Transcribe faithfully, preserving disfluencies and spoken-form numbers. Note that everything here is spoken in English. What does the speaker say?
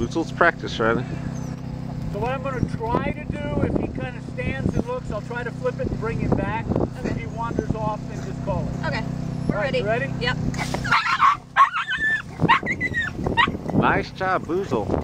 Boozle's practice running. So what I'm going to try to do, if he kind of stands and looks, I'll try to flip it and bring him back. Okay. If he wanders off, then just call it. Okay. We're right, ready. You ready? Yep. Nice job, Boozle.